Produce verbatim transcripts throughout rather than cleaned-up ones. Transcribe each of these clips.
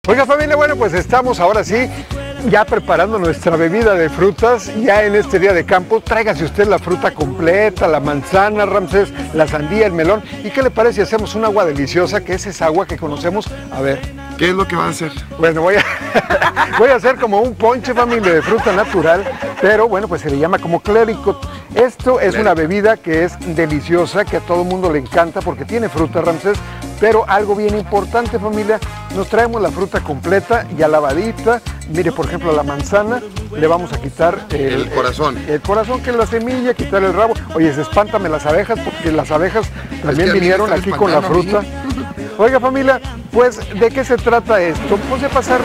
Oiga familia, bueno pues estamos ahora sí ya preparando nuestra bebida de frutas, ya en este día de campo. Tráigase usted la fruta completa, la manzana, Ramsés, la sandía, el melón. ¿Y qué le parece si hacemos un agua deliciosa, que es esa agua que conocemos? A ver. ¿Qué es lo que va a hacer? Bueno, voy a, voy a hacer como un ponche, familia, de fruta natural, pero bueno, pues se le llama como clericot. Esto es una bebida que es deliciosa, que a todo el mundo le encanta porque tiene fruta, Ramsés, pero algo bien importante, familia, nos traemos la fruta completa, ya lavadita. Mire, por ejemplo, la manzana, le vamos a quitar el, el corazón. El, el corazón, que es la semilla, quitar el rabo. Oye, espántame las abejas, porque las abejas también es que vinieron aquí con la fruta. Oiga, familia, pues, ¿de qué se trata esto? Pues de pasar,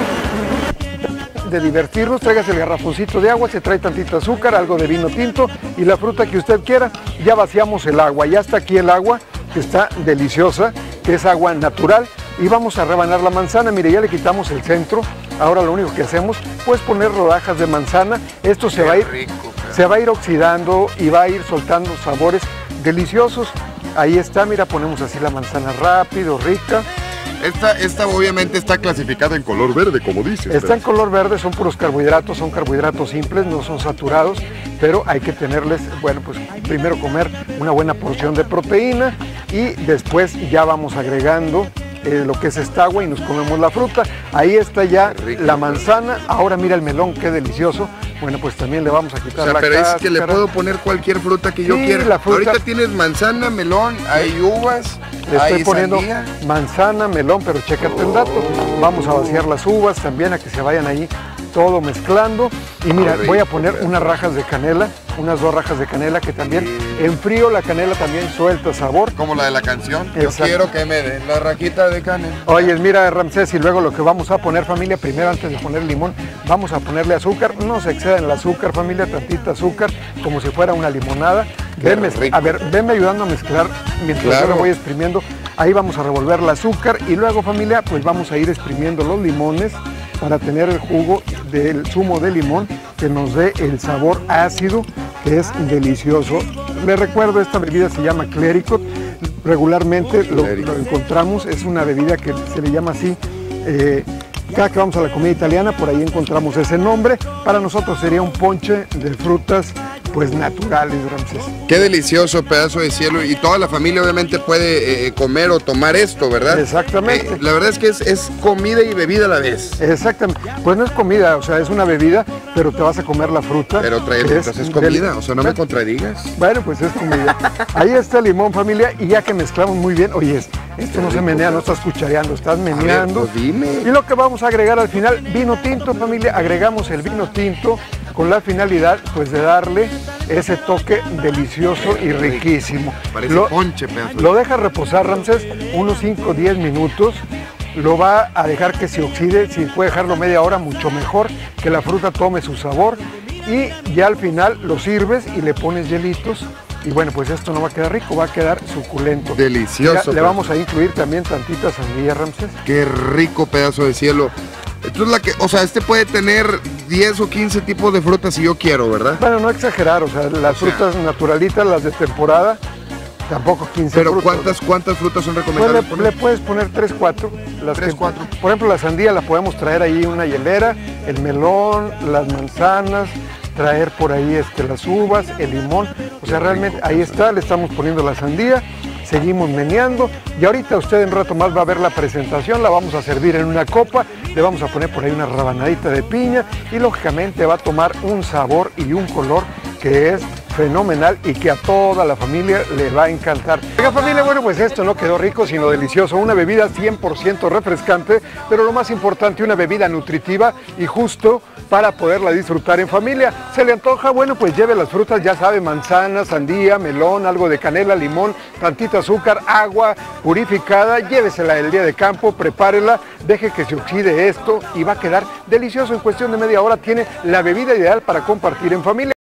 de divertirnos. Tráigase el garrafoncito de agua, se trae tantito azúcar, algo de vino tinto y la fruta que usted quiera. Ya vaciamos el agua, ya está aquí el agua, que está deliciosa, que es agua natural. Y vamos a rebanar la manzana. Mire, ya le quitamos el centro. Ahora lo único que hacemos, pues poner rodajas de manzana. Esto se va a ir, rico, se va a ir oxidando y va a ir soltando sabores deliciosos. Ahí está, mira, ponemos así la manzana rápido, rica. Esta, esta obviamente está clasificada en color verde, como dices. Está pero... en color verde, son puros carbohidratos, son carbohidratos simples, no son saturados, pero hay que tenerles, bueno, pues primero comer una buena porción de proteína y después ya vamos agregando Eh, lo que es esta agua y nos comemos la fruta. Ahí está ya rico, la manzana. Ahora mira el melón, qué delicioso. Bueno, pues también le vamos a quitar, o sea, la pero cáscara. Es que le puedo poner cualquier fruta que sí, yo quiera. La fruta... Ahorita tienes manzana, melón, hay uvas, le estoy hay poniendo sandía. Manzana, melón, pero chécate el dato. Vamos a vaciar las uvas también, a que se vayan ahí todo mezclando. Y mira, rico, voy a poner pero... unas rajas de canela, unas dos rajas de canela, que también sí. En frío la canela también suelta sabor. Como la de la canción. Exacto. Yo quiero que me den la rajita de canela. Oye, mira, Ramsés, y luego lo que vamos a poner, familia, primero antes de poner limón, vamos a ponerle azúcar. No se exceda en el azúcar, familia, tantita azúcar, como si fuera una limonada. Venme, a ver, venme ayudando a mezclar mientras claro. yo lo voy exprimiendo. Ahí vamos a revolver el azúcar y luego, familia, pues vamos a ir exprimiendo los limones para tener el jugo del zumo de limón que nos dé el sabor ácido, que es delicioso. Les recuerdo, esta bebida se llama clericot. Regularmente lo, lo encontramos, es una bebida que se le llama así. Eh, cada que vamos a la comida italiana, por ahí encontramos ese nombre. Para nosotros sería un ponche de frutas pues naturales, Ramsés. Qué delicioso, pedazo de cielo, y toda la familia obviamente puede eh, comer o tomar esto, ¿verdad? Exactamente. Eh, la verdad es que es, es comida y bebida a la vez. Exactamente. Pues no es comida, o sea, es una bebida, pero te vas a comer la fruta. Pero trae, es, entonces es comida, o sea, no me contradigas. Bueno, pues es comida. Ahí está el limón, familia, y ya que mezclamos muy bien, oye, esto no se menea, no estás cuchareando, estás meneando. A ver, pues dime. Y lo que vamos a agregar al final, vino tinto, familia, agregamos el vino tinto con la finalidad pues de darle ese toque delicioso y riquísimo. Parece lo, ponche, pedazo. Lo deja reposar, Ramsés, unos cinco o diez minutos. Lo va a dejar que se oxide, si puede dejarlo media hora, mucho mejor, que la fruta tome su sabor. Y ya al final lo sirves y le pones hielitos. Y bueno, pues esto no va a quedar rico, va a quedar suculento. Delicioso. Mira, le vamos a incluir también tantita sandía, Ramsés. Qué rico pedazo de cielo. Entonces, la que, o sea, este puede tener diez o quince tipos de frutas si yo quiero, ¿verdad? Bueno, no exagerar, o sea, las o frutas sea. naturalitas, las de temporada, tampoco quince Pero frutas. ¿cuántas, ¿cuántas frutas son recomendables? Pues le, le puedes poner tres, cuatro. tres, cuatro. Por ejemplo, la sandía la podemos traer ahí una hielera, el melón, las manzanas, traer por ahí este, las uvas, el limón. O sea, realmente ahí está, le estamos poniendo la sandía. Seguimos meneando y ahorita usted en un rato más va a ver la presentación, la vamos a servir en una copa, le vamos a poner por ahí una rabanadita de piña y lógicamente va a tomar un sabor y un color que es fenomenal y que a toda la familia le va a encantar. Oiga familia, bueno pues esto no quedó rico sino delicioso, una bebida cien por ciento refrescante, pero lo más importante, una bebida nutritiva y justo para poderla disfrutar en familia. ¿Se le antoja? Bueno, pues lleve las frutas, ya sabe, manzana, sandía, melón, algo de canela, limón, tantito azúcar, agua purificada, llévesela el día de campo, prepárela, deje que se oxide esto y va a quedar delicioso. En cuestión de media hora tiene la bebida ideal para compartir en familia.